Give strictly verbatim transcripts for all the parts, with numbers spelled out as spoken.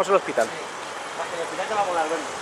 Vamos al hospital. Sí. El hospital te va a volar, bueno.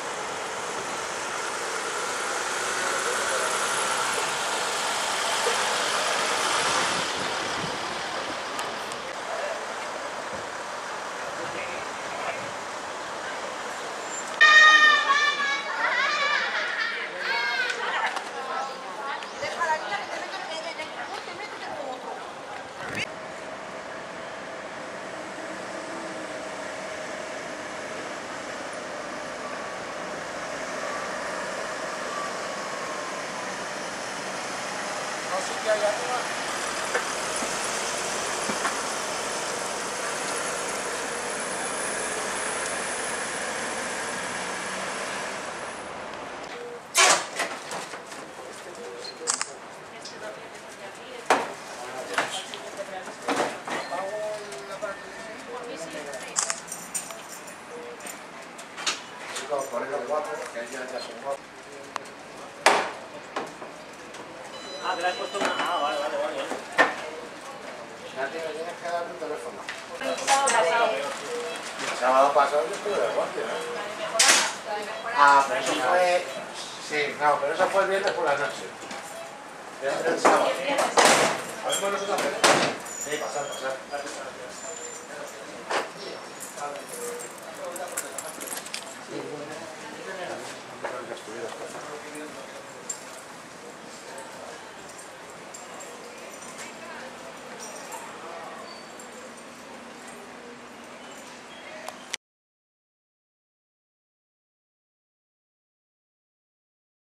Así que allá arriba. Por eso guapo, que ya ya son guapos. Ah, te la has puesto una... Ah, vale, vale, vale. Ya tienes, tienes que dar tu teléfono. El sábado pasado yo estuve de guardia, ¿eh? Ah, pero eso fue... Sí, no, pero eso fue el viernes por la noche. Era el sábado. ¿Habemos nosotros hacer? Sí, pasar, pasar.